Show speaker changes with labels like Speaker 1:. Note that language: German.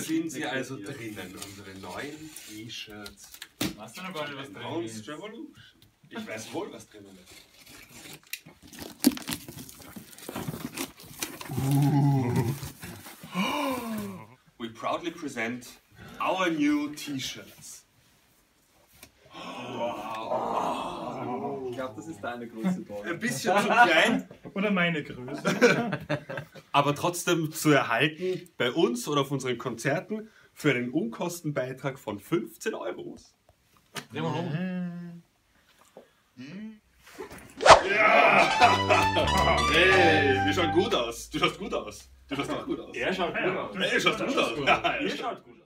Speaker 1: sind sie also drinnen, unsere neuen T-Shirts.
Speaker 2: Weißt du noch gar nicht, was drin
Speaker 1: Announced
Speaker 2: ist?
Speaker 1: Revolution. Ich weiß wohl, was drinnen ist. We proudly present our new T-Shirts.
Speaker 3: Ich glaube, das ist deine Größe, Paul.
Speaker 1: Ein bisschen zu klein,
Speaker 4: Oder meine Größe.
Speaker 1: aber trotzdem zu erhalten bei uns oder auf unseren Konzerten für einen Unkostenbeitrag von 15 Euros.
Speaker 2: Dreh mal rum.
Speaker 1: Hey, wir schauen gut aus. Du schaust gut aus. Du schaust auch gut aus.
Speaker 2: Er schaut gut aus.
Speaker 1: Hey, du schaust gut aus. Ja,
Speaker 2: Ihr schaut gut aus.